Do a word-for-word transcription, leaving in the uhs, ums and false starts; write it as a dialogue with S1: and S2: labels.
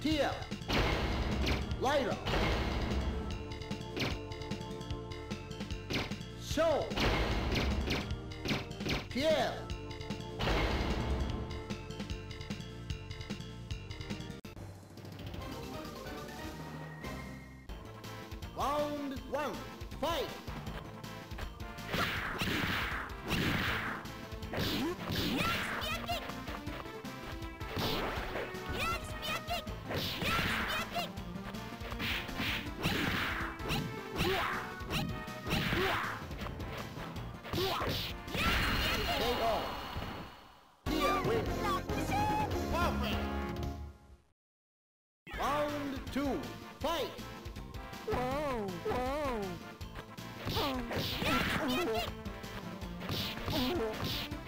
S1: Pielle. Langray. Sho. Pielle. Round one, fight! K O. Pielle wins. Round two, fight!
S2: Whoa, whoa. Oh.